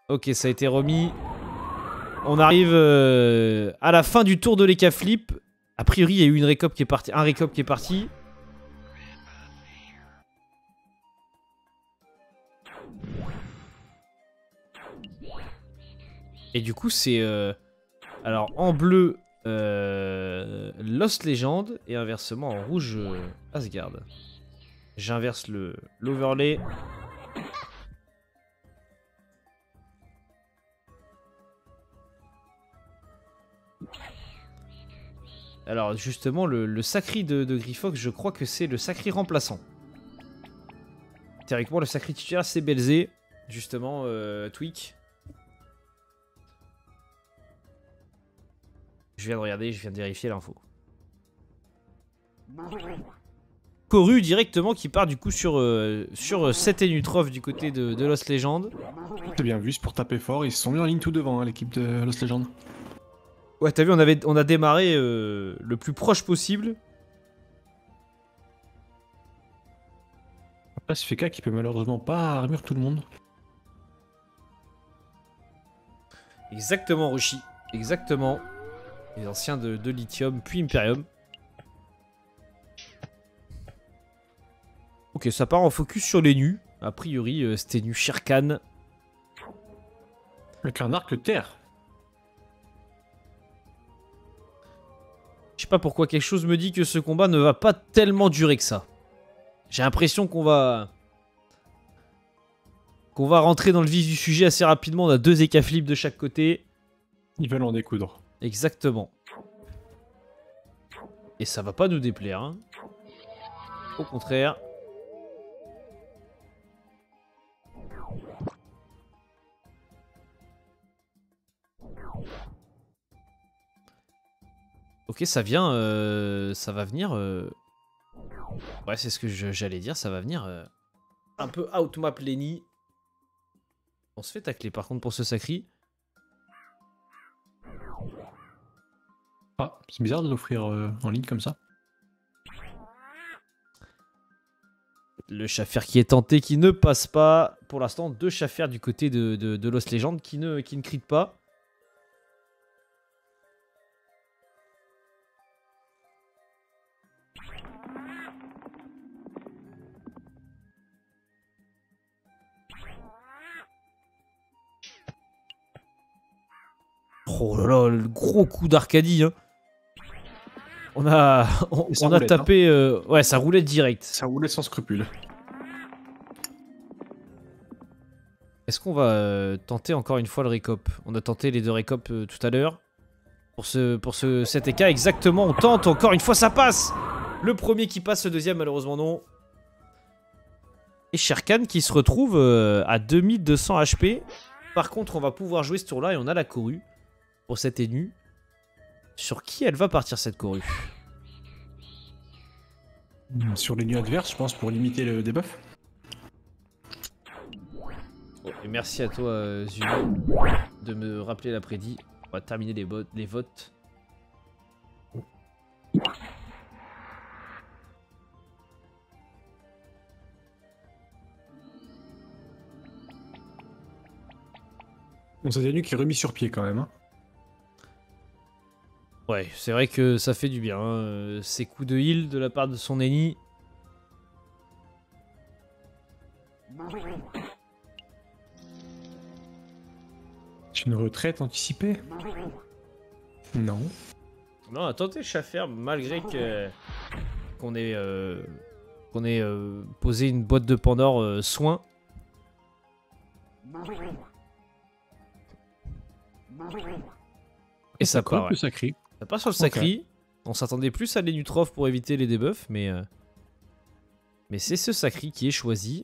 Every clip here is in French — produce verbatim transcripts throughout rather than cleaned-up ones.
Ok, ça a été remis. On arrive euh, à la fin du tour de l'E K Flip. A priori, il y a eu une récop qui est partie, un récop qui est parti. Et du coup, c'est... Euh, alors, en bleu, euh, Lost Legend. Et inversement, en rouge, euh, Asgard. J'inverse le l'overlay. Alors, justement, le, le sacri de, de Grifox, je crois que c'est le sacri remplaçant. Théoriquement, le sacri titulaire, c'est Belzé. Justement, euh, Tweak. Je viens de regarder, je viens de vérifier l'info. Koru directement qui part du coup sur, euh, sur Seth et Nutrov du côté de, de Lost Legend. T'as bien vu, c'est pour taper fort, ils se sont mis en ligne tout devant, hein, l'équipe de Lost Legend. Ouais, t'as vu, on, avait, on a démarré euh, le plus proche possible. Là, c'est Feka qui peut malheureusement pas armure tout le monde. Exactement, Roshi. Exactement. Les anciens de, de Lithium, puis Imperium. Ok, ça part en focus sur les nus. A priori, euh, c'était nu Sherkan. Avec un arc terre. Je sais pas pourquoi quelque chose me dit que ce combat ne va pas tellement durer que ça. J'ai l'impression qu'on va... qu'on va rentrer dans le vif du sujet assez rapidement. On a deux E K Flip de chaque côté. Ils veulent en découdre. Exactement. Et ça va pas nous déplaire. Hein. Au contraire. Ok, ça vient... Euh, ça va venir... Euh... Ouais, c'est ce que j'allais dire. Ça va venir... Euh... Un peu outmap Lenny. On se fait tacler par contre pour ce sacri. Ah, c'est bizarre de l'offrir euh, en ligne comme ça. Le Schaffer qui est tenté, qui ne passe pas. Pour l'instant, deux Schaffer du côté de, de, de Lost Legend qui ne, qui ne crient pas. Oh là là, le gros coup d'Arcadie. Hein. On a, on, on a tapé... Hein. Euh, ouais, ça roulait direct. Ça roulait sans scrupule. Est-ce qu'on va euh, tenter encore une fois le récop? On a tenté les deux récop euh, tout à l'heure. Pour ce, pour ce sept E K, exactement, on tente encore une fois, ça passe. Le premier qui passe, le deuxième malheureusement non. Et Sherkan qui se retrouve euh, à deux mille deux cents H P. Par contre, on va pouvoir jouer ce tour-là et on a la Koru pour cette énue. Sur qui elle va partir cette Koru? Sur les nus adverses, je pense, pour limiter le debuff. Oh, et merci à toi, euh, Zulu, de me rappeler l'après-midi. On va terminer les, les votes. Bon, c'est nu qui est remis sur pied quand même. Hein. Ouais, c'est vrai que ça fait du bien. Hein. Ces coups de heal de la part de son ennemi. Une retraite anticipée? Non. Non, attendez, Schaffer, malgré que qu'on ait, euh, qu'on ait euh, posé une boîte de Pandore euh, soin. Et ça, ça part. Ouais. Le sacri. Ça part sur le sacri. Okay. On s'attendait plus à l'Enutrov pour éviter les debuffs, mais euh, mais c'est ce sacri qui est choisi.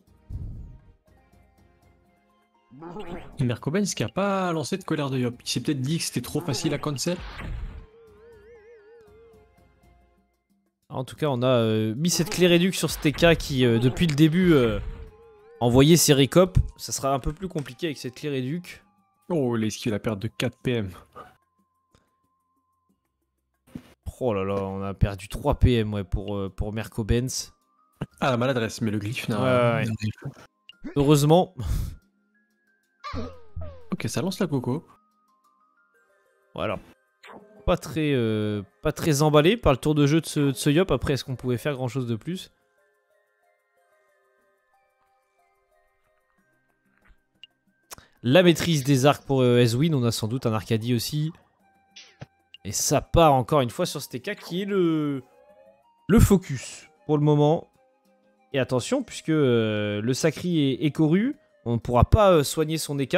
Et Merkobens qui a pas lancé de colère de Yop. Il s'est peut-être dit que c'était trop facile à cancel. En tout cas, on a euh, mis cette clé réduc sur ce T K qui, euh, depuis le début, euh, envoyait ses récop. Ça sera un peu plus compliqué avec cette clé réduc. Oh, l'esquive, la perte de quatre P M. Oh là là, on a perdu trois P M ouais, pour, euh, pour Merkobens. Ah, la maladresse, mais le glyphe n'a... Ouais, ouais, ouais. Heureusement. Ok, Ok, ça lance la coco. Voilà. Pas très, euh, pas très emballé par le tour de jeu de ce, de ce Yop. Après, est-ce qu'on pouvait faire grand chose de plus? La maîtrise des arcs pour euh, Ezwin. On a sans doute un Arcadie aussi. Et ça part encore une fois sur ce T K qui est le, le focus pour le moment. Et attention, puisque euh, le Sacri est, est corru, on ne pourra pas euh, soigner son D K.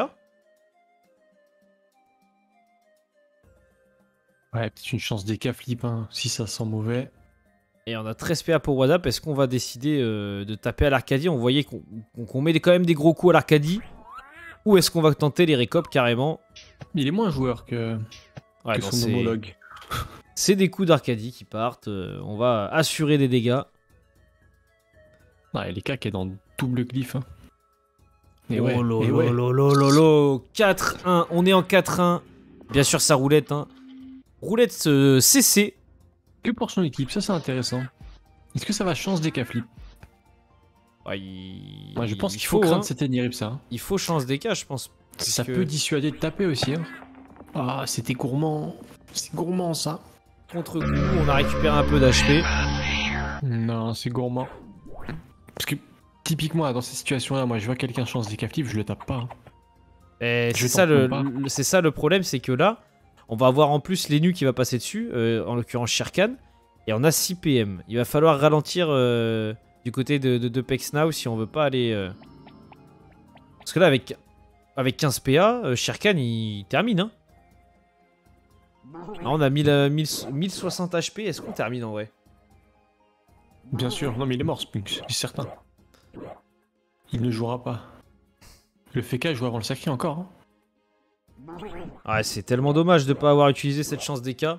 Ouais, peut-être une chance des cas flip, hein, si ça sent mauvais. Et on a treize P A pour Wadap. Est-ce qu'on va décider euh, de taper à l'Arcadie? On voyait qu'on qu'on met quand même des gros coups à l'Arcadie. Ou est-ce qu'on va tenter les récops carrément? Il est moins joueur que, Ouais, que non, son c'est- homologue. C'est des coups d'Arcadie qui partent. euh, on va assurer des dégâts. Ouais, les cas qui est dans double glyphe. Hein. Et oh ouais, lolo, et ouais. lolo, lolo. quatre un. On est en quatre un. Bien sûr, sa roulette. Hein. Roulette euh, C C. Que pour son équipe, ça c'est intéressant. Est-ce que ça va chance des cas flip? Ouais, il... Ouais, je pense il qu'il faut craindre hein. cette Enirip, ça. Hein. Il faut chance des cas, je pense. Ça puisque peut dissuader de taper aussi. Hein. Ah, c'était gourmand. C'est gourmand ça. Contre-coup, on a récupéré un peu d'H P. Non, c'est gourmand. Parce que typiquement, dans ces situations-là, moi je vois quelqu'un chance des cas flip, je le tape pas. Hein. Et Je c'est ça, le, t'en prie le- c'est ça le problème, c'est que là, on va avoir en plus les nus qui va passer dessus, euh, en l'occurrence Sherkan, et on a six P M. Il va falloir ralentir euh, du côté de, de, de Pex Now si on veut pas aller... euh, Parce que là, avec, avec quinze P A, euh, Sherkan il termine. Hein. Là, on a mille, euh, mille, mille soixante H P, est-ce qu'on termine en vrai? Bien sûr, non mais il est mort Spunk, c'est certain. Il ne jouera pas. Le F K joue avant le sacré encore. Hein. Ouais, c'est tellement dommage de pas avoir utilisé cette chance D K.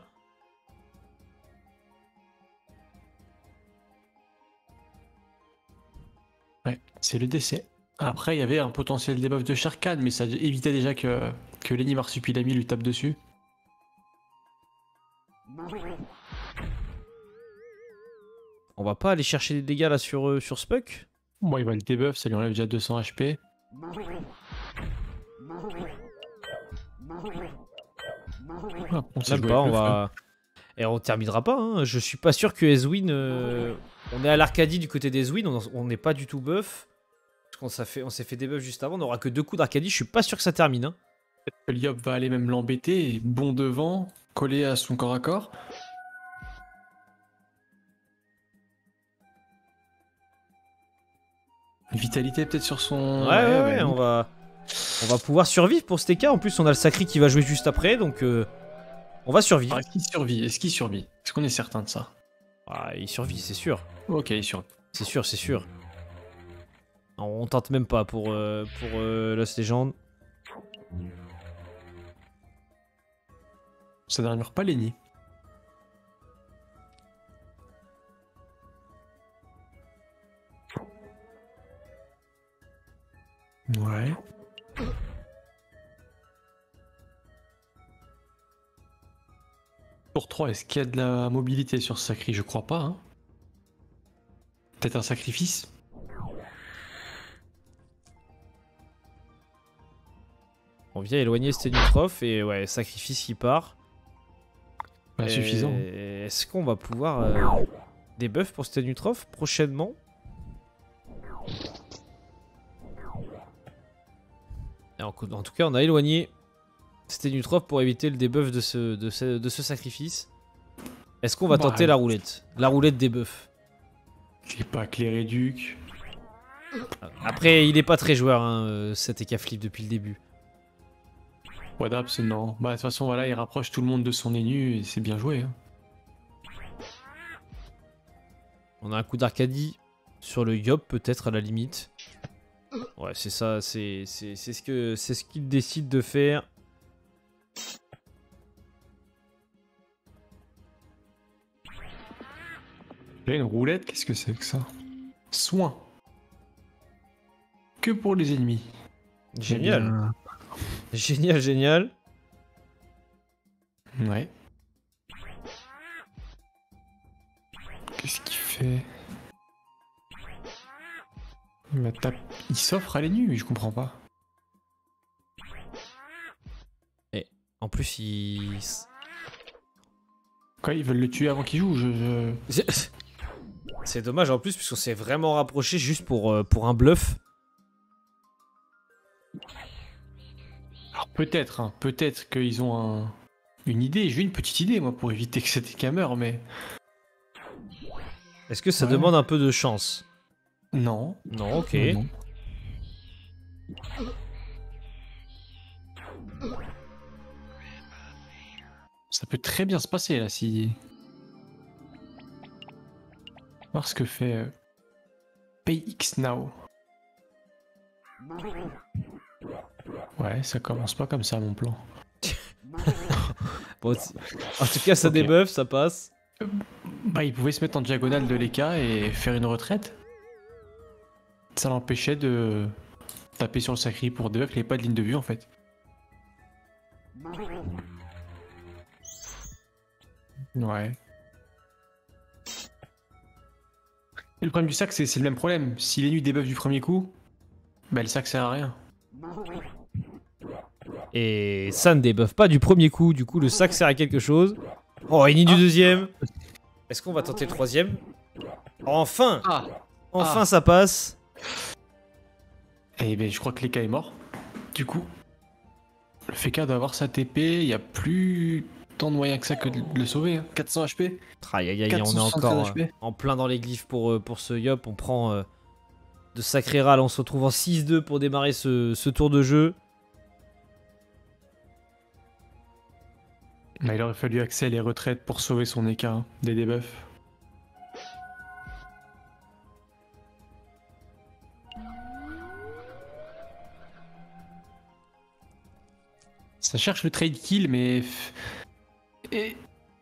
Ouais, c'est le décès. Après, il y avait un potentiel debuff de Sharkan, mais ça évitait déjà que, que Lenny Marsupilami lui tape dessus. On va pas aller chercher des dégâts là sur, euh, sur Spuck? Bon, il va le debuff, ça lui enlève déjà deux cents H P. Ah, on s'est Même joué pas, avec on le feu. va... Et on terminera pas, hein. Je suis pas sûr que Ezwin... euh, On est à l'Arcadie du côté d'Ezwin, on on n'est pas du tout buff. Parce qu'on s'est fait, on s'est fait des buffs juste avant, on aura que deux coups d'Arcadie, je suis pas sûr que ça termine. Hein. Liop va aller même l'embêter, et bon devant, collé à son corps à corps. Vitalité peut-être sur son... Ouais, ouais, ouais, bah, on va... On va pouvoir survivre pour ce T K, en plus on a le Sacri qui va jouer juste après, donc... euh, On va survivre. Alors, est-ce qu'il survit? Est-ce qu'il survit? Est-ce qu'on est certain de ça? Ah, il survit, c'est sûr. Ok, il survit. C'est sûr, c'est sûr. Non, on tente même pas pour, euh, pour euh, Lost Legend. Ça n'arrivera pas Lenny. Ouais. Pour trois, est-ce qu'il y a de la mobilité sur ce sacri? Je crois pas. Hein. Peut-être un sacrifice? On vient éloigner Stenutrof et ouais, sacrifice qui part. Pas Et suffisant. Est-ce qu'on va pouvoir euh, des buffs pour Stenutrof prochainement? Et en, en tout cas, on a éloigné Stenutrof pour éviter le debuff de ce, de ce, de ce sacrifice. Est-ce qu'on va Bah, tenter la roulette? La roulette des buffs. J'ai pas éclairé Duc. Après, il est pas très joueur, hein, euh, cet E K flip depuis le début. Wadap, c'est non. Bah, de toute façon, voilà, il rapproche tout le monde de son énu et c'est bien joué. Hein. On a un coup d'Arcadie sur le Yop, peut-être à la limite. Ouais, c'est ça, c'est c'est- c'est ce que c'est ce qu'il décide de faire. Là, une roulette, qu'est-ce que c'est que ça? Soin. Que pour les ennemis. Génial. Génial, génial. Eh bien, ouais. Qu'est-ce qu'il fait? Il, va tape- il s'offre à l'énu, je comprends pas. En plus, il... Quoi, ils veulent le tuer avant qu'il joue je, je... C'est dommage en plus, puisqu'on s'est vraiment rapproché juste pour, euh, pour un bluff. Alors peut-être, hein, peut-être qu'ils ont un... une idée. J'ai une petite idée, moi, pour éviter que cette Eka meure, mais... Est-ce que ça Ouais. demande un peu de chance? Non. Non, ok. Non, non. Ça peut très bien se passer, là, si... Voir ce que fait... Euh... Pay X Now. Ouais, ça commence pas comme ça, mon plan. Bon, en tout cas, ça Ok. débuff, ça passe. Bah, il pouvait se mettre en diagonale de l'Eka et faire une retraite. Ça l'empêchait de taper sur le sacré pour debuff, il n'y avait pas de ligne de vue en fait. Ouais. Et le problème du sac, c'est c'est le même problème. Si les nuits debuff du premier coup, bah le sac sert à rien. Et ça ne débuffe pas du premier coup, du coup le sac sert à quelque chose. Oh, il est du Ah. deuxième. Est-ce qu'on va tenter le troisième? Enfin! Ah. Enfin Ah. ça passe. Et ben je crois que l'Eka est mort. Du coup, le Feka doit avoir sa T P, il n'y a plus tant de moyens que ça que de le sauver. Hein. quatre cents H P. Aïe aïe aïe, on est quatre cent soixante-treize encore H P. euh, en plein dans les glyphes pour, euh, pour ce Yop. On prend euh, de sacrés râles, on se retrouve en six deux pour démarrer ce, ce tour de jeu. Bah, il aurait fallu Axel et retraite pour sauver son Eka hein, des debuffs. Ça cherche le trade kill, mais. Et...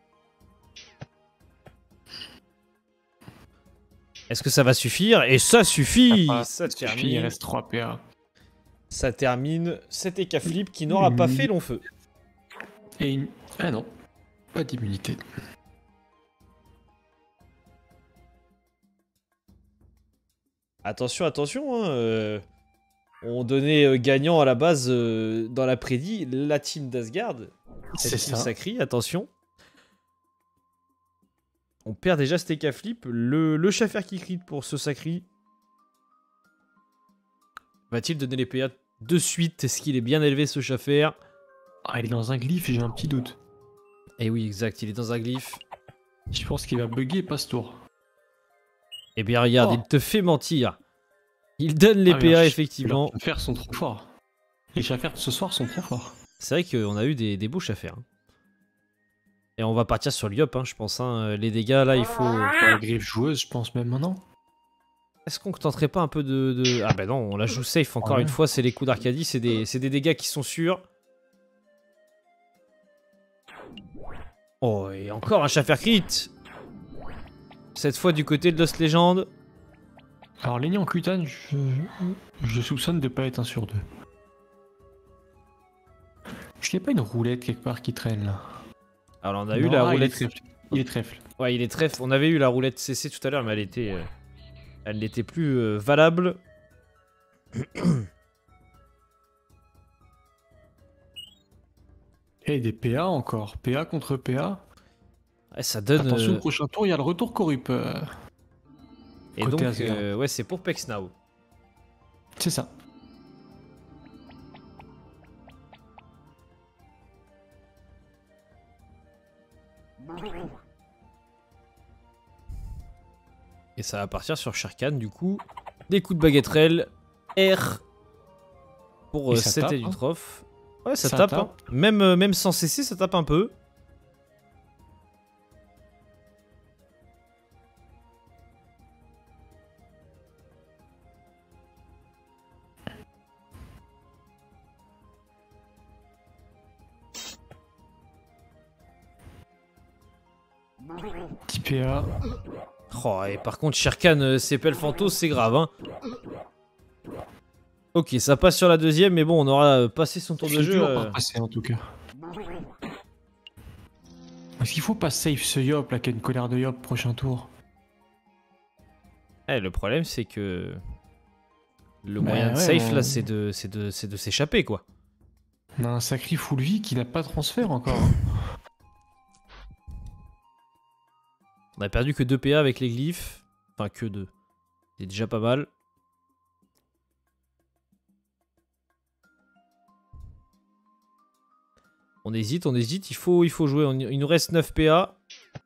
Est-ce que ça va suffire? Et ça suffit! Ah, Ça suffit, il termine. reste trois P A. Ça termine cet Eka Flip qui n'aura pas fait long feu. Et une. Ah non, pas d'immunité. Attention, attention, hein, euh, on donnait euh, gagnant à la base euh, dans la prédit la team d'Asgard. C'est Cette team ça. sacrée, attention. On perd déjà cet Eka Flip. Le, le Schaffer qui crie pour ce sacri. Va-t-il donner les P A de suite? Est-ce qu'il est bien élevé ce Schaffer? Ah, il est dans un glyphe, j'ai un petit doute. Eh oui, exact, il est dans un glyphe. Je pense qu'il va bugger pas ce tour. Eh bien, regarde, Oh. il te fait mentir. Il donne les Ah, mais P A, leurs- effectivement. Leurs Schaffer sont trop forts. Les Schaffer de ce soir sont trop forts. C'est vrai qu'on a eu des, des beaux Schaffer. Hein. Et on va partir sur l'Yop, hein, je pense. Hein. Les dégâts, là, il faut... Pour la griffe joueuse, je pense même maintenant. Est-ce qu'on tenterait pas un peu de... de... Ah bah non, on la joue safe, encore Ouais. une fois. C'est les coups d'Arcadie, c'est des... c'est des dégâts qui sont sûrs. Oh, et encore un Schaffer crit. Cette fois du côté de Lost Legend. Alors, Lenny en Kutan, je... je soupçonne de pas être un sur deux. Je n'ai pas une roulette quelque part qui traîne là. Alors on a eu Non, la ah, roulette... Il est trèfle. Il est trèfle. Ouais, il est trèfle. On avait eu la roulette C C tout à l'heure, mais elle était... euh, Elle n'était plus euh, valable. Et des P A encore. P A contre P A. Ouais, ça donne... Attention, euh, au prochain tour, il y a le retour Corrup. euh, Et côté donc, Asgard. euh, ouais, c'est pour Pex Now. C'est ça. Et ça va partir sur Sharkan, du coup. Des coups de baguetterelle. R. Pour Et euh, ça sept tape, et du hein. troph. Ouais, ça, Ça tape. tape. Hein. Même, euh, même sans C C, ça tape un peu. Petit P A. Oh, et par contre, Sharkan, euh, Sepel Phantos, c'est grave. Hein. Ok, ça passe sur la deuxième, mais bon, on aura euh, passé son tour de C'est jeu. toujours euh, pas passé en tout cas. Est-ce qu'il faut pas safe ce Yop là, qui a une colère de Yop prochain tour? Eh, le problème, c'est que le Bah moyen de ouais, safe on- là, c'est de, c'est de, c'est de s'échapper quoi. On a un sacré full vie qui n'a pas de transfert encore. Hein. On a perdu que deux P A avec les glyphes. Enfin, que deux. C'est déjà pas mal. On hésite, on hésite. Il faut, il faut jouer. On- il nous reste neuf P A.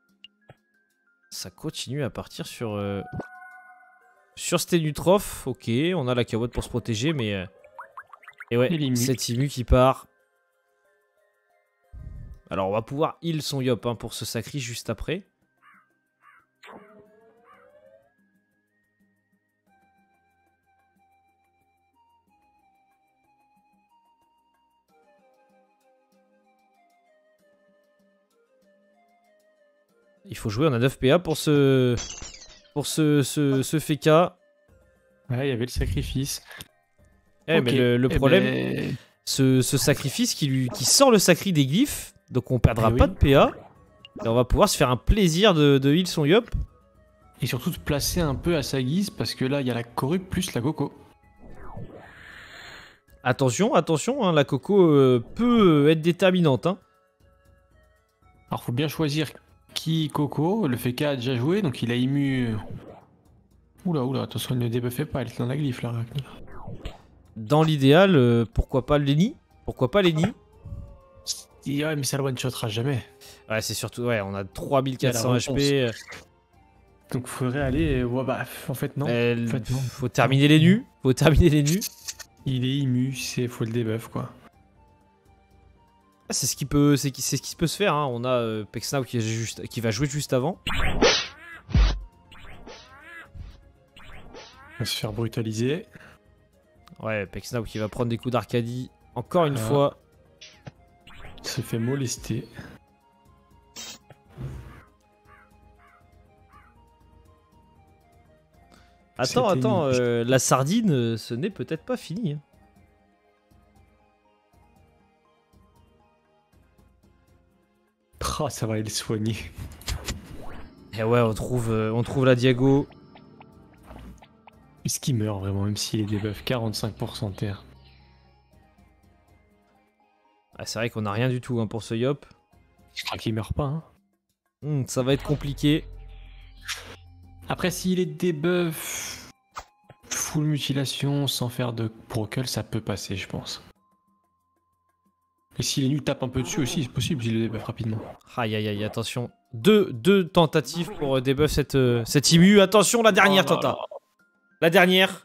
Ça continue à partir sur... Euh, sur Stenutroph. Ok, on a la cabotte pour se protéger, mais... Euh, et ouais, Et les mues. cet Imu qui part. Alors, on va pouvoir heal son Yop hein, pour ce sacri juste après. Il faut jouer, on a neuf P A pour ce... Pour ce, ce, ce F K. Ouais, il y avait le sacrifice. Eh, Ok, mais le, le eh problème, ben, ce, ce sacrifice qui, lui, qui sort le sacri des glyphes, donc on perdra Eh pas oui. de P A. Et on va pouvoir se faire un plaisir de, de heal son Yop. Et surtout de placer un peu à sa guise parce que là il y a la corrup plus la coco. Attention, attention, hein, la Coco euh, peut être déterminante. Hein. Alors faut bien choisir qui coco. Le F K a déjà joué donc il a ému. Oula oula, attention il ne débuffait pas, elle est dans la glyphe là. Dans l'idéal, euh, pourquoi pas Lenny? Pourquoi pas Lenny? Ouais mais ça le one shotera jamais. Ouais, c'est surtout, ouais, on a trois mille quatre cents Il y a la H P. euh, Donc faudrait aller. Ouais, bah en fait non. elle- En fait, non. Faut terminer les nus. Faut terminer les nus. Il est ému, c'est faut le debuff quoi. Ah, c'est ce qui peut, c'est qui- c'est ce qui peut se faire. Hein. On a euh, Pexnow qui, est juste, qui va jouer juste avant. Il va se faire brutaliser. Ouais, Pexnow qui va prendre des coups d'Arcadie. Encore une Ah. fois. Il se fait molester. Attends, C'était attends, une- euh, la sardine, euh, ce n'est peut-être pas fini. hein. Ah, ça va aller le soigner. Et ouais, on trouve, euh, on trouve la Diago. Est-ce qu'il meurt vraiment, même s'il est debuff quarante-cinq pour cent terre? Ah, c'est vrai qu'on a rien du tout hein, pour ce Yop. Je crois qu'il meurt pas. Hein. Hmm, ça va être compliqué. Après, s'il est debuff full mutilation sans faire de brocal, ça peut passer, je pense. Et si les nuls tapent un peu dessus aussi, c'est possible s'il le debuff rapidement. Aïe aïe aïe, attention. Deux, deux tentatives pour euh, debuff cette, euh, cette Imu. Attention, la dernière, Oh là Tanta. La dernière.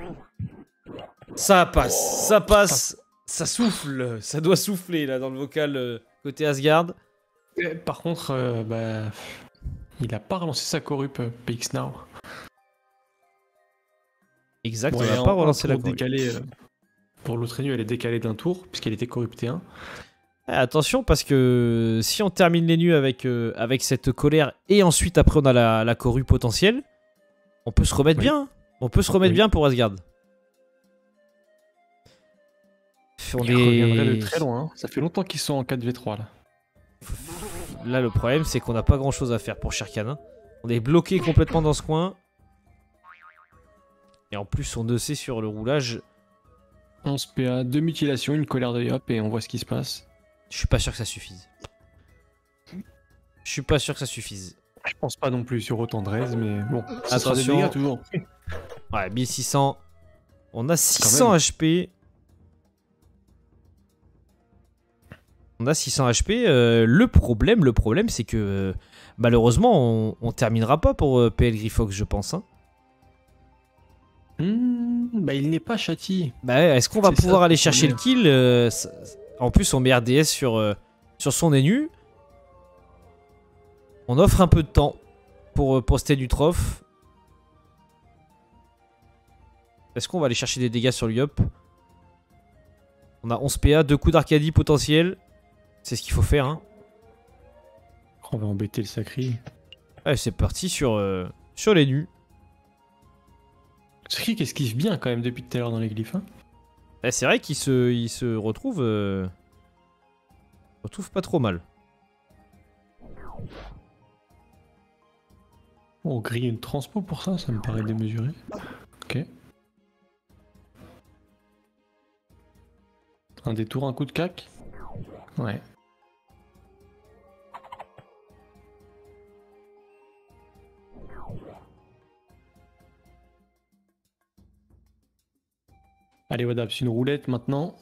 Ça passe, ça passe. Ça souffle, ça doit souffler là dans le vocal euh, côté Asgard. Euh, Par contre, euh, bah, il a pas relancé sa corrup euh, P X Now. Exact, Ouais, on n'a en- pas en relancé la pour courbe. décaler, euh, Pour l'autre nu, elle est décalée d'un tour, puisqu'elle était corruptée un. Eh, attention parce que si on termine les nus avec, euh, avec cette colère et ensuite après on a la, la corrue potentielle, on peut se remettre Oui. bien. hein. On peut se remettre Oui. bien pour Asgard. On Il reviendrait de est... très loin. hein. Ça fait longtemps qu'ils sont en quatre v trois là. Là le problème c'est qu'on n'a pas grand chose à faire pour Sherkan. hein. On est bloqué complètement dans ce coin. Et en plus on E C sur le roulage. onze P A, deux mutilations, une colère de Yop et on voit ce qui se passe. Je suis pas sûr que ça suffise. Je suis pas sûr que ça suffise. Je pense pas non plus sur autant de raise, mais bon. Ça sera des Attention. dégâts toujours. Ouais, mille six cents. On a six cents H P. On a six cents H P. euh, le problème, le problème, c'est que euh, malheureusement, on, on terminera pas pour euh, P L Grifox, je pense. hein. Hmm, bah il n'est pas châti. Bah, ouais, est-ce qu'on va C'est ça, pouvoir le aller chercher le problème. kill euh, ça- En plus, on met R D S sur, euh, sur son énu. On offre un peu de temps pour, euh, pour Stenutroph. Est-ce qu'on va aller chercher des dégâts sur le Yop? On a onze P A, deux coups d'Arcadie potentiels. C'est ce qu'il faut faire. Hein. On va embêter le sacré. Allez, c'est parti sur, euh, sur les nus. Le sacré qui esquive bien quand même depuis tout à l'heure dans les glyphes. Hein. Eh, c'est vrai qu'il se, il se retrouve, euh, retrouve pas trop mal. On grille une transpo pour ça, ça me paraît démesuré. Ok. Un détour, un coup de cac. Ouais. Allez, Wadab, c'est une roulette maintenant.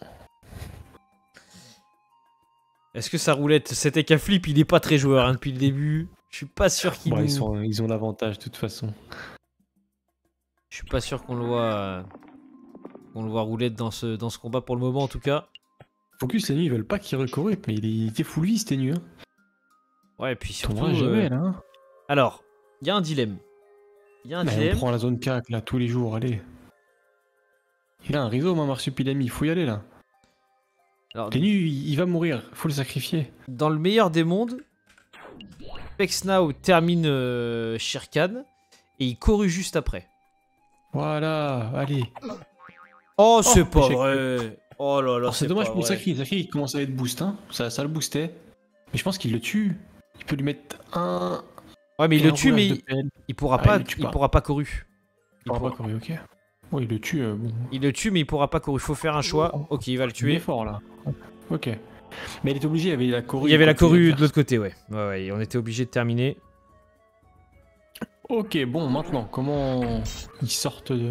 Est-ce que sa roulette, cet Eka Flip, il est pas très joueur hein, depuis le début. Je suis pas sûr qu'il Bon, nous... ils, sont, ils ont l'avantage de toute façon. Je suis pas sûr qu'on le voit... euh, qu'on le voit roulette dans ce, dans ce combat pour le moment en tout cas. Focus, les nuits, ils veulent pas qu'il recorrupe, mais il, est, il était full vie, c'était nu. Hein. Ouais, et puis surtout... Tombera jamais, euh, là. Hein. Alors, il y a un dilemme. Il y a un Bah, dilemme. on prend la zone cac, là, tous les jours, allez. Il a un rhizome, hein, Marsupilami, il faut y aller, là. Alors, Les nuits, il, il va mourir, faut le sacrifier. dans le meilleur des mondes, Pexnao termine euh, Shirkan et il courut juste après. Voilà, allez. Oh, c'est Oh, pas échec. vrai. Oh là là, Alors, c'est dommage pas pour vrai. Sakri. Sakri, il commence à être boost, hein. Ça, ça le boostait. Mais je pense qu'il le tue. Il peut lui mettre un. Ouais, mais il et le un tue, roulage mais de il, pelle. il pourra Ah, pas, il le tue il pas. pourra pas couru. Il pourra pas courir, ok. Oh, il le tue, euh, bon. Il le tue, mais il pourra pas couru. Il faut faire un choix. Ok, il va le Tu es tuer. fort, là. Ok. Mais il était obligé, il y avait la coru. Il y avait la côté coru de adverse. l'autre côté, ouais. Ouais, ouais, on était obligé de terminer. Ok, bon, maintenant, comment ils sortent de.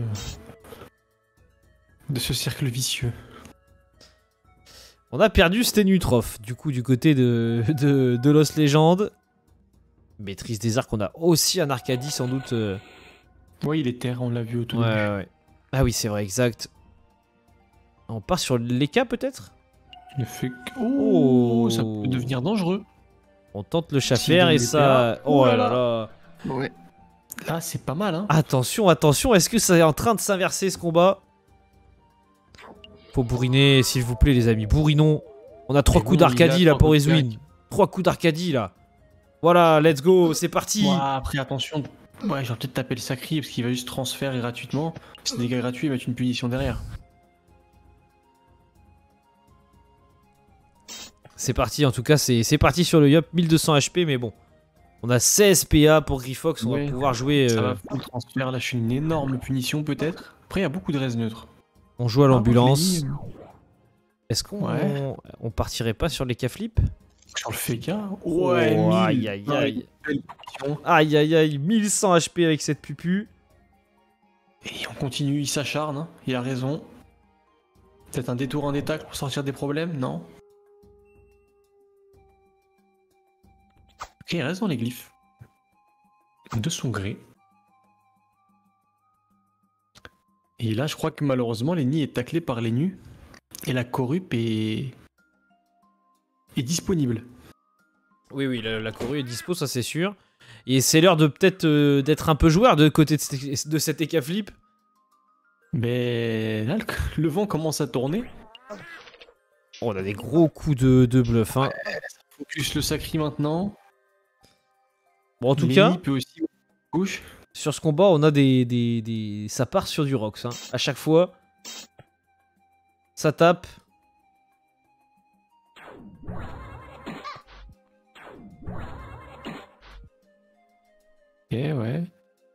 de ce cercle vicieux? On a perdu Stenutrof, du coup, du côté de, de, de Lost Legend. Maîtrise des arcs, on a aussi un Arcadie, sans doute. euh, Ouais, il est terre, on l'a vu au tout Ouais, début. ouais, ouais. Ah oui, c'est vrai, exact. On part sur l'Eka, peut-être? Il fait que. Oh, Oh. ça peut devenir dangereux. On tente le chat S'il faire et donne ça... l'E P A. Oh là Oh là là. Ouais. Là, c'est pas mal, hein. Attention, attention, est-ce que ça est en train de s'inverser ce combat? Faut bourriner, s'il vous plaît, les amis. Bourrinons. On a trois Mais coups bon, d'Arcadie il a là trois pour coups de Ezwin. Trois coups d'Arcadie là. Voilà, let's go, c'est parti. Ouais, après, attention. Ouais, j'aurais peut-être tapé le sacré parce qu'il va juste transférer gratuitement. C'est des dégâts gratuits, ils mettent une punition derrière. C'est parti, en tout cas, c'est c'est parti sur le Yup. mille deux cents H P, mais bon. On a seize P A pour Grifox, on Ouais. va pouvoir jouer... Ça euh, va full transfert, lâche une énorme punition peut-être. Après, il y a beaucoup de res neutres. On joue à l'ambulance. Ah, bon, Est-ce qu'on Ouais. on partirait pas sur les K-flip? sur le Feka. Oh, Ouais, aïe mille. aïe Ouais, aïe. belle punition. Aïe aïe aïe, mille cent H P avec cette pupu. Et on continue, il s'acharne, hein. Il a raison. Peut-être un détour, un détacle pour sortir des problèmes, non? Ok, il reste dans les glyphes. De son gré. Et là, je crois que malheureusement, Lenny est taclé par les nus. Et la corrup est... est disponible. Oui, oui, la, la Corée est dispo, ça c'est sûr. Et c'est l'heure de peut-être euh, d'être un peu joueur de côté de, cet- de cet Eka Flip. Mais là, le, le vent commence à tourner. Oh, on a des gros coups de, de bluff. Hein. Focus le sacri maintenant. Bon, en tout Lenny cas, peut aussi couche. sur ce combat, on a des, des, des... Ça part sur du Rox. Hein. À chaque fois, ça tape. Ok, ouais.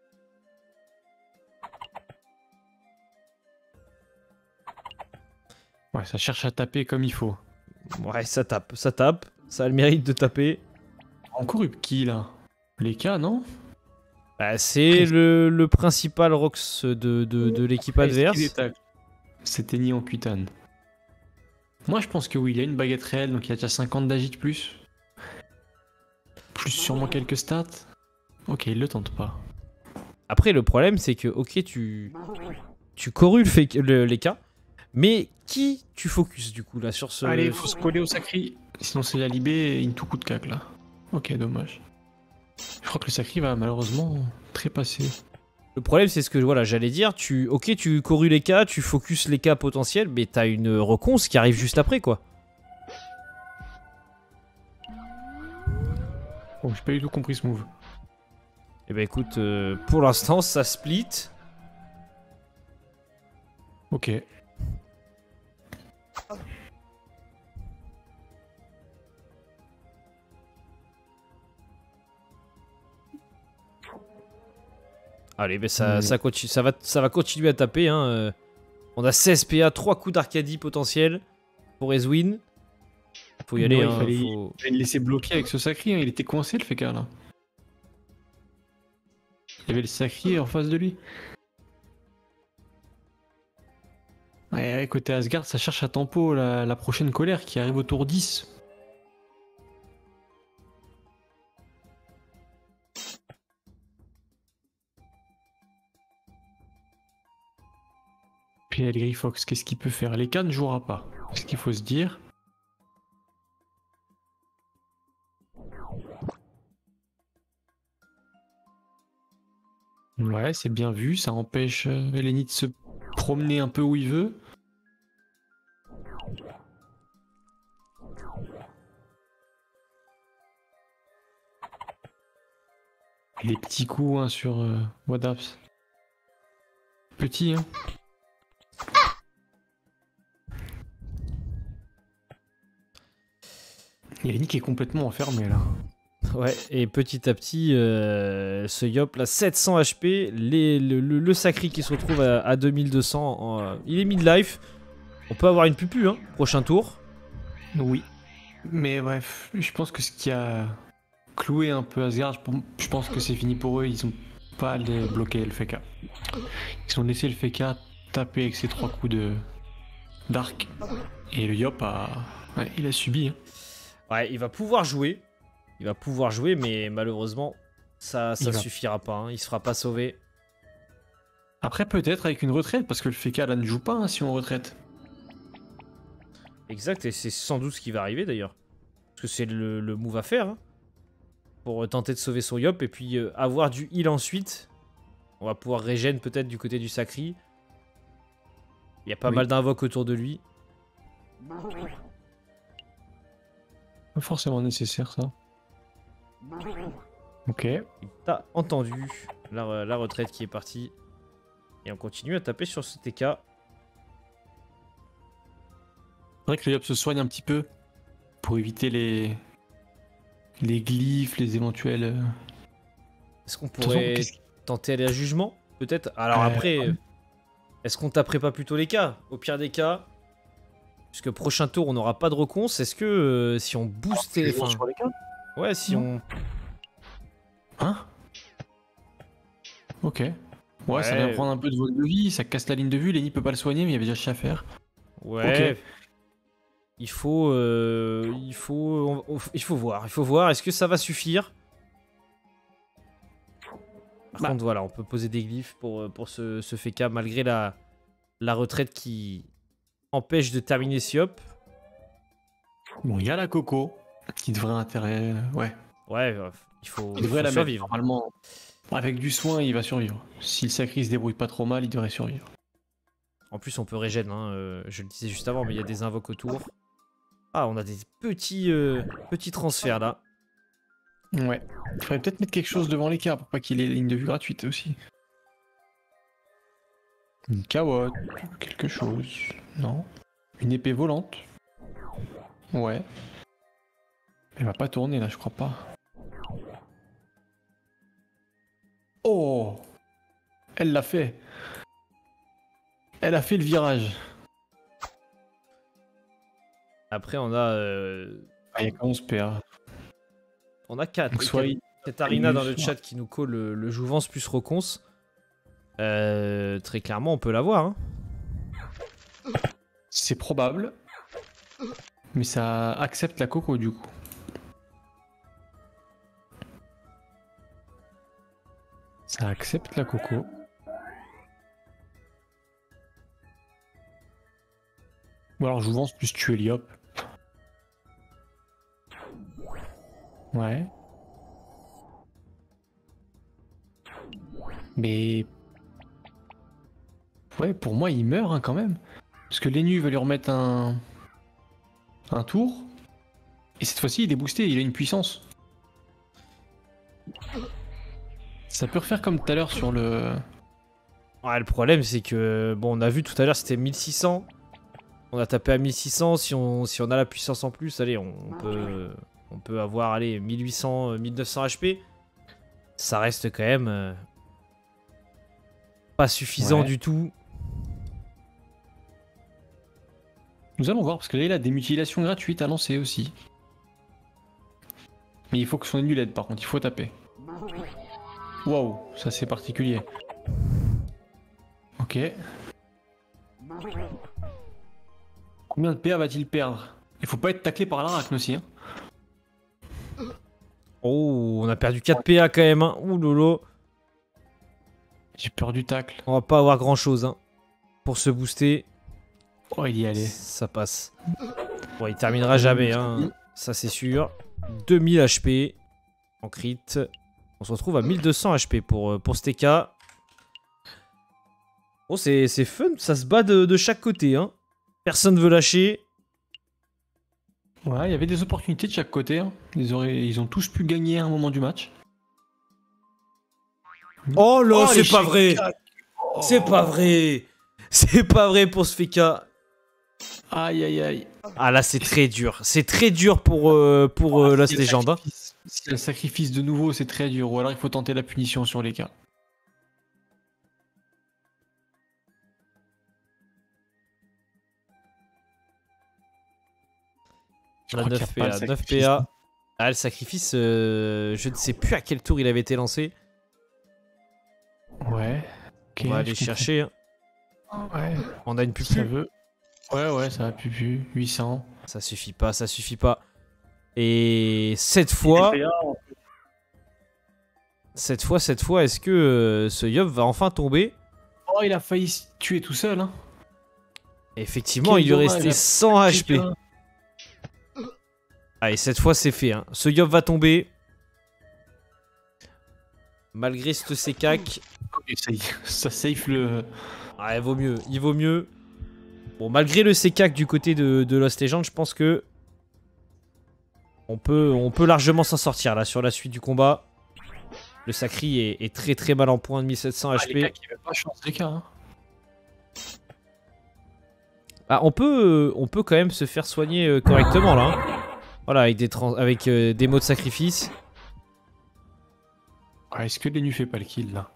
Ouais, ça cherche à taper comme il faut. Ouais, ça tape, ça tape. Ça a le mérite de taper. En corrup qui là? Les cas, non? Bah, c'est le, le principal Rox de, de, de l'équipe adverse. C'était ni en cutane. Moi je pense que oui, il a une baguette réelle, donc il a déjà cinquante d'agit plus. Plus sûrement quelques stats. Ok, il le tente pas. Après, le problème, c'est que, ok, tu, tu corrues le fake- le- les cas, mais qui tu focuses du coup là sur ce. Allez, faut se coller au sacri. Sinon c'est la libé et une tout coup de cac là. Ok, dommage. Je crois que le sacri va malheureusement trépasser. Le problème, c'est ce que voilà, j'allais dire. Tu, ok, tu corrues les cas, tu focuses les cas potentiels, mais t'as une reconce qui arrive juste après quoi. Bon, j'ai pas du tout compris ce move. Et bah écoute, euh, pour l'instant, ça split. Ok. Allez, mais ça, Mm. ça, continue, ça, va, ça va continuer à taper. Hein. euh. On a seize P A, trois coups d'Arcadie potentiels. pour Ezwin. Faut y aller. Ouais, hein, il fallait, faut... il fallait le laisser bloquer avec ce sacré, hein. Il était coincé le Feka là. Il y avait le sacré en face de lui. Ouais, côté Asgard, ça cherche à tempo la, la prochaine colère qui arrive au tour dix. Puis elle Grifox, qu'est-ce qu'il peut faire? Les cas ne jouera pas. C'est ce qu'il faut se dire. Ouais, c'est bien vu, ça empêche euh, Eleni de se promener un peu où il veut. Les petits coups hein, sur euh, Wadaps. Petit, hein. Eleni qui est complètement enfermé là. Ouais, et petit à petit, euh, ce Yop, là, sept cents H P, les, le, le, le Sacri qui se retrouve à, à deux mille deux cents, en, euh, il est mid-life. On peut avoir une pupu, hein, prochain tour. Oui. Mais bref, je pense que ce qui a cloué un peu Asgard, je pense que c'est fini pour eux, ils ont pas allé bloquer le Feka. Ils ont laissé le Feka taper avec ses trois coups de d'arc. Et le Yop a... Ouais, il a subi. Hein. Ouais, il va pouvoir jouer. Il va pouvoir jouer, mais malheureusement, ça ça va... suffira pas. Hein. Il se fera pas sauver. Après, peut-être avec une retraite, parce que le Feka là ne joue pas hein, si on retraite. Exact, et c'est sans doute ce qui va arriver d'ailleurs. Parce que c'est le, le move à faire. Hein, pour tenter de sauver son Yop, et puis euh, avoir du heal ensuite. On va pouvoir régène peut-être du côté du Sacri. Il y a pas oui. mal d'invoques autour de lui. Pas forcément nécessaire ça. Ok. T'as entendu la, la retraite qui est partie. Et on continue à taper sur ce T K. C'est vrai que le Yop se soigne un petit peu pour éviter les les glyphes, les éventuels. euh, Est-ce qu'on De toute façon, pourrait qu'est-ce qui- tenter aller à jugement peut-être? Alors Euh, après, euh, est-ce qu'on taperait pas plutôt les cas? Au pire des cas, puisque prochain tour on n'aura pas de reconce, est-ce que euh, si on boostait... Jugement Enfin, sur les cas ouais, si Non. on... Hein? Ok. Ouais, Ouais. ça vient prendre un peu de vol de vie, ça casse la ligne de vue, Lenny peut pas le soigner, mais il y avait déjà chier à faire. Ouais. Ok. Il faut... euh, il faut... on- on- il faut voir. Il faut voir. Est-ce que ça va suffire? Par Bah. contre, voilà, on peut poser des glyphes pour, euh, pour ce, ce F K, malgré la, la retraite qui empêche de terminer Siop. Bon, il y a la Coco, qui devrait intéresser... Ouais. Ouais, euh, il faut, Il il devrait faut la survivre. mettre, normalement. Avec du soin, il va survivre. Si le Sacri se débrouille pas trop mal, il devrait survivre. En plus, on peut régène, hein, euh, je le disais juste avant, mais il y a des invoques autour. Ah, on a des petits, euh, petits transferts là. Ouais. Il faudrait peut-être mettre quelque chose devant l'écart pour pas qu'il ait les lignes de vue gratuites aussi. Une cawotte, quelque chose. Non. Une épée volante. Ouais. Elle va pas tourner là, je crois pas. Oh! Elle l'a fait. Elle a fait le virage. Après, on a, euh, Ah, il y a onze P A. on a quatre. Donc soit il- Cette Arina dans le soit- chat qui nous colle le, le Jouvence plus Reconce. Euh, très clairement, on peut l'avoir. Hein. C'est probable. Mais ça accepte la Coco du coup. Ça accepte la Coco. Ou alors Jouvence plus tuer Liop. Ouais. Mais... Ouais, pour moi, il meurt hein, quand même. Parce que Lennu va lui remettre un... un tour. Et cette fois-ci, il est boosté, il a une puissance. Ça peut refaire comme tout à l'heure sur le... Ouais, le problème, c'est que, bon, on a vu tout à l'heure, c'était mille six cents. On a tapé à mille six cents. Si on, si on a la puissance en plus, allez, on, on peut, on peut avoir, allez, mille huit cents, mille neuf cents H P. Ça reste quand même euh, pas suffisant Ouais. du tout. Nous allons voir, parce que là, il a des mutilations gratuites à lancer aussi. Mais il faut que son ennemi l'aide, par contre, il faut taper. Waouh, ça c'est particulier. Ok. Combien de P A va-t-il perdre? Il faut pas être taclé par l'arachne aussi. Hein. Oh, on a perdu quatre P A quand même. Hein. Ouh lolo. J'ai peur du tacle. On va pas avoir grand chose hein, pour se booster. Oh, il y allait. Ça passe. Bon, il terminera jamais, hein. Ça c'est sûr. deux mille H P en crit. On se retrouve à mille deux cents H P pour, pour ce T K. Bon, c'est fun, ça se bat de, de chaque côté. Hein. Personne ne veut lâcher. Ouais, il y avait des opportunités de chaque côté. Hein. Ils, auraient, ils ont tous pu gagner à un moment du match. Oh là, oh, c'est pas vrai. Oh. C'est pas vrai. C'est pas vrai pour ce F K. Aïe aïe aïe. Ah là, c'est très dur. C'est très dur pour, euh, pour euh, oh, Lost si Legend. Hein. Si le sacrifice de nouveau, c'est très dur. Ou alors il faut tenter la punition sur les cas. On a neuf P A. neuf P A. Ah, le sacrifice, euh, je ne sais plus à quel tour il avait été lancé. Ouais. Okay, on va aller chercher. Hein. Ouais. On a une pupu. Ça veut. Ouais, ouais, ça va pupu. huit cents. Ça suffit pas, ça suffit pas. Et cette fois... Cette fois, cette fois, est-ce que euh, ce Yob va enfin tomber? Oh, il a failli se tuer tout seul. Hein. Effectivement, Quel il lui dommage, restait cent H P. Allez, cette fois, c'est fait. Hein. Ce Yob va tomber. Malgré ce C K. Ça, ça safe le... Ouais, il vaut mieux, il vaut mieux. Bon, malgré le C K du côté de, de Lost Legend, je pense que... On peut, on peut largement s'en sortir, là, sur la suite du combat. Le Sacri est, est très très mal en point de mille sept cents H P. Ah, les pas chance, les cas, hein. Ah, on peut, on peut quand même se faire soigner euh, correctement, là. Hein. Voilà, avec des, avec, euh, des mots de sacrifice. Ouais, est-ce que Lenu fait pas le kill, là?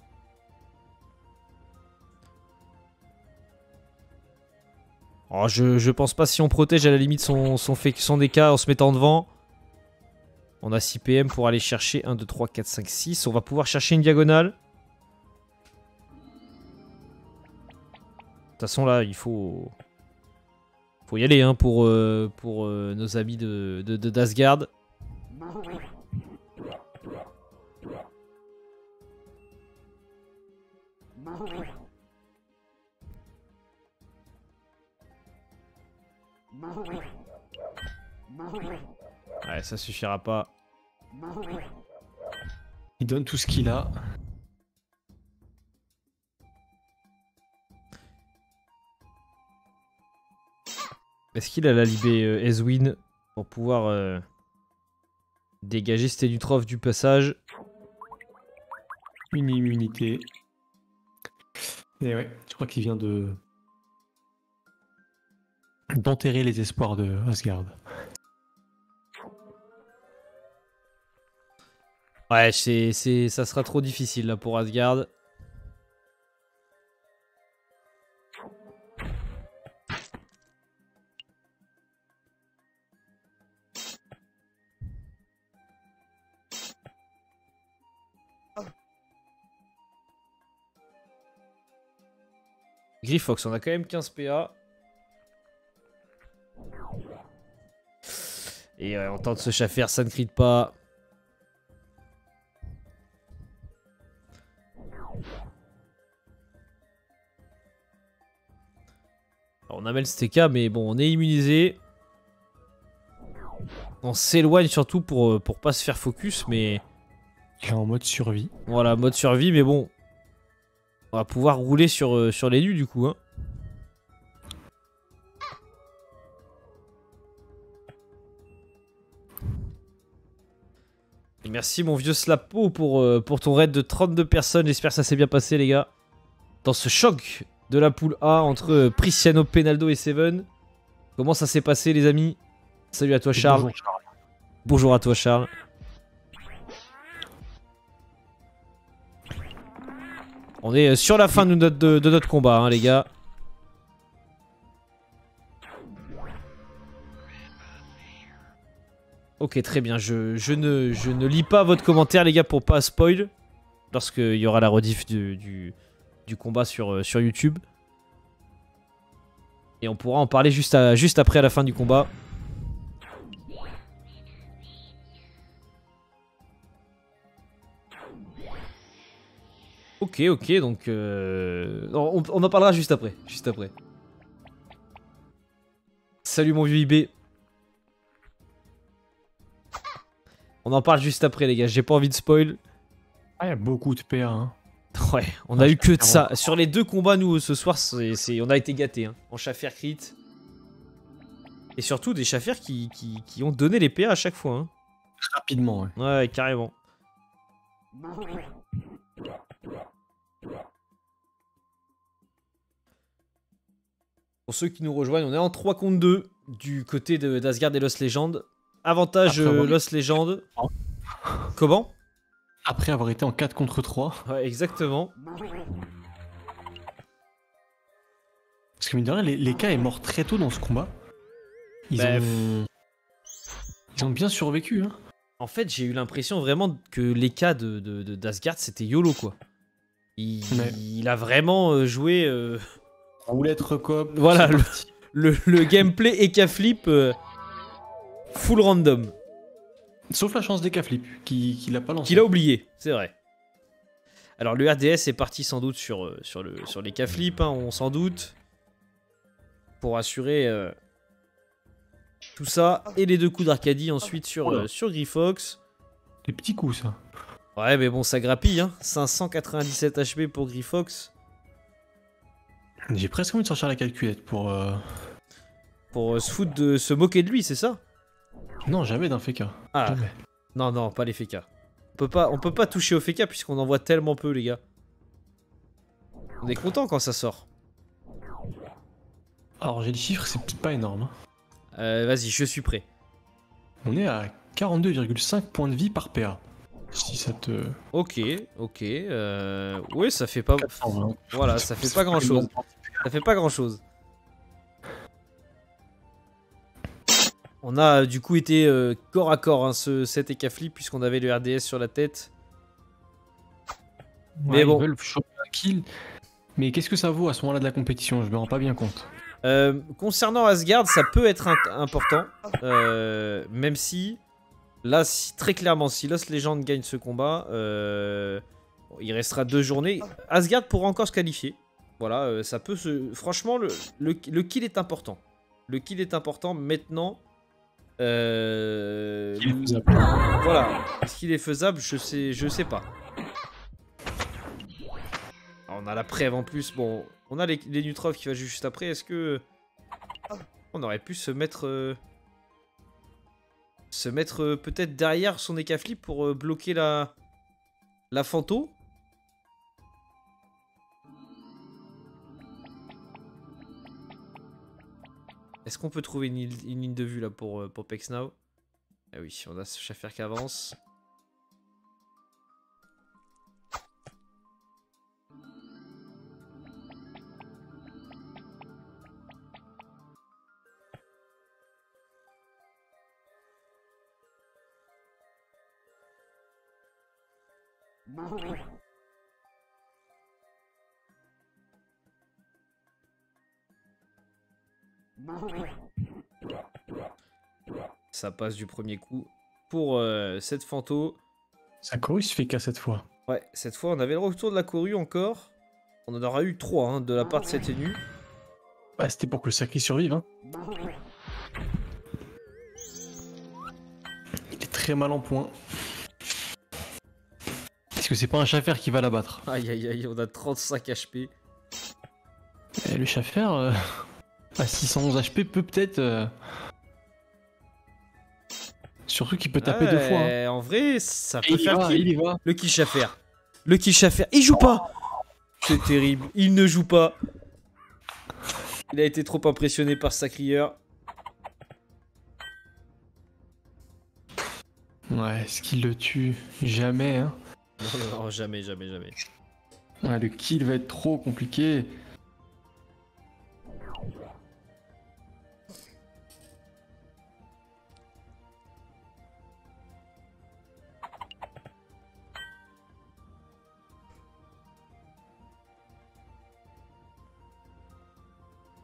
Oh, je, je pense pas si on protège à la limite son, son, fait, son D K en se mettant devant. On a six P M pour aller chercher un, deux, trois, quatre, cinq, six. On va pouvoir chercher une diagonale. De toute façon là, il faut... Faut y aller hein, pour, euh, pour euh, nos amis de, de, de d'Asgard. Ouais, ça suffira pas. Il donne tout ce qu'il a. Est-ce qu'il a la libé euh, Ezwin pour pouvoir euh, dégager Stenutrov du passage? Une immunité. Et ouais, je crois qu'il vient de... d'enterrer les espoirs de Asgard. Ouais, c'est, c'est, ça sera trop difficile là pour Asgard. Griffox, on a quand même quinze P A. Et ouais, on tente ce chaffer, ça ne crie pas. Alors, on a le S T K, mais bon, on est immunisé. On s'éloigne surtout pour, pour pas se faire focus, mais... Il est en mode survie. Voilà, mode survie, mais bon. On va pouvoir rouler sur, euh, sur les nus du coup. Hein. Et merci mon vieux Slapo pour, euh, pour ton raid de trente-deux personnes. J'espère que ça s'est bien passé les gars. Dans ce choc de la poule A entre euh, Prisciano, Penaldo et Seven. Comment ça s'est passé les amis? Salut à toi Charles. Bonjour, Charles. Bonjour à toi Charles. On est sur la fin de notre, de, de notre combat, hein, les gars. Ok, très bien. Je, je, ne, je ne lis pas votre commentaire, les gars, pour pas spoil. Lorsqu'il y aura la rediff du, du, du combat sur, euh, sur YouTube. Et on pourra en parler juste, à, juste après à la fin du combat. Ok, ok, donc... Euh... On, on en parlera juste après. Juste après. Salut mon vieux I B. On en parle juste après, les gars. J'ai pas envie de spoil. Ah, il y a beaucoup de P A. Hein. Ouais, on a eu que de ça. Sur les deux combats, nous, ce soir, c'est, c'est, on a été gâtés. Hein. En Schaffer crit. Et surtout, des Schaffer qui, qui, qui ont donné les P A à chaque fois. Hein. Rapidement, ouais. Ouais, carrément. Pour ceux qui nous rejoignent, on est en trois contre deux du côté de, d'Asgard et Lost Legend. Avantage euh, Lost Legend. Oh. Comment? Après avoir été en quatre contre trois. Ouais, exactement. Parce que mine de rien, les, les K est mort très tôt dans ce combat. Ils, bah, ont... Ils ont bien survécu. Hein. En fait, j'ai eu l'impression vraiment que les K de, de, de, d'Asgard, c'était YOLO, quoi. Il, Mais... il a vraiment joué... Euh... Roulette recop. Voilà, le, le, le gameplay E K flip euh, full random. Sauf la chance des K-flip, qui, qui l'a pas lancé. Qu'il a oublié, c'est vrai. Alors le R D S est parti sans doute sur, euh, sur, le, sur les K-flip, hein, on s'en doute. Pour assurer euh, tout ça. Et les deux coups d'Arcadie ensuite sur, euh, sur Grifox. Des petits coups, ça. Ouais, mais bon, ça grappille, hein. cinq cent quatre-vingt-dix-sept H P pour Grifox. J'ai presque envie de sortir la calculette pour... Euh... Pour euh, se foutre de se moquer de lui, c'est ça? Non, jamais d'un F K. Ah, jamais. Non, non, pas les F K. On peut pas, on peut pas toucher au F K puisqu'on en voit tellement peu, les gars. On est content quand ça sort. Alors, j'ai les chiffres, c'est pas énorme. Hein. Euh, vas-y, je suis prêt. On est à quarante-deux virgule cinq points de vie par P A. Si ça te... Ok, ok. Euh... Oui, ça fait pas... quatre cents, hein. Voilà, ça fait pas grand-chose. Ça fait pas grand-chose. On a du coup été euh, corps à corps, hein, ce, cet E K flip, puisqu'on avait le R D S sur la tête. Ouais, Mais bon. Ils veulent choper un kill. Mais qu'est-ce que ça vaut à ce moment-là de la compétition? Je me rends pas bien compte. Euh, concernant Asgard, ça peut être important. Euh, même si... Là, si, très clairement, si Lost Legend gagne ce combat, euh, il restera deux journées. Asgard pourra encore se qualifier. Voilà, euh, ça peut se... Franchement, le, le, le kill est important. Le kill est important. Maintenant... Euh... Il est faisable. Voilà. Est-ce qu'il est faisable? Je sais, je sais pas. Alors, on a la preuve en plus. Bon, on a les, les Nutrov qui va juste après. Est-ce que... On aurait pu se mettre... Euh... Se mettre euh, peut-être derrière son E K flip pour euh, bloquer la... La Fanto. Est-ce qu'on peut trouver une, une ligne de vue là pour, euh, pour Pex Now? Ah oui, on a ce Schaffer qui avance. Ça passe du premier coup pour euh, cette Fanto. Sa courue se fait qu'à cette fois. Ouais, cette fois on avait le retour de la courue encore. On en aura eu trois hein, de la part de cette tenue. Bah, c'était pour que le sacré survive. Hein. Il est très mal en point. Est-ce que c'est pas un Schaffer qui va l'abattre? Aïe aïe aïe, on a trente-cinq H P. Et le Schaffer euh, à six cent onze H P peut peut-être... Euh... Surtout qu'il peut taper ouais, deux fois. Hein. En vrai, ça Et peut il y faire va, kill. il y va. Le kill Schaffer. Le kill Schaffer. Il joue pas. C'est terrible. Il ne joue pas. Il a été trop impressionné par sa crieur. Ouais, est-ce qu'il le tue? Jamais, hein. Non, non, non, jamais, jamais, jamais. Ouais, le kill va être trop compliqué.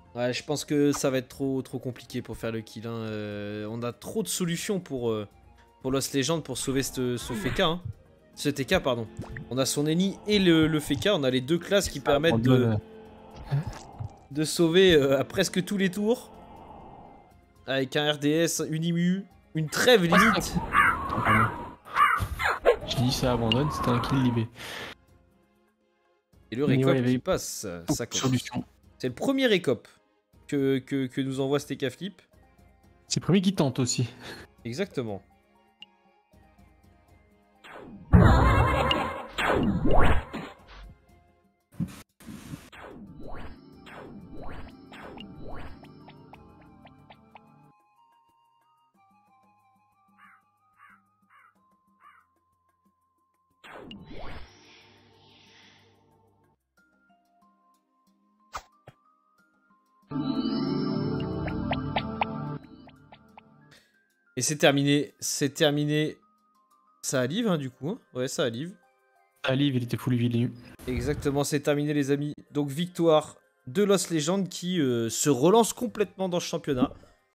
Ouais, je pense que ça va être trop, trop compliqué pour faire le kill. Hein. Euh, on a trop de solutions pour, euh, pour Lost Legend pour sauver ce, ce F K. Hein. Ce T K, pardon. On a son ennemi et le, le F K. On a les deux classes qui permettent de, de sauver euh, à presque tous les tours. Avec un R D S, une I M U, une trêve limite. J'ai dit ça abandonne, c'était un kill libé. Et le récop ouais, qui passe, ça compte. Solution. C'est le premier récop que, que, que nous envoie ce T K Flip. C'est le premier qui tente aussi. Exactement. Et c'est terminé, c'est terminé. Ça alive, hein, du coup. Hein. Ouais, ça alive. Alive, il était full vilain. Exactement, c'est terminé, les amis. Donc, victoire de Lost Legend qui euh, se relance complètement dans ce championnat.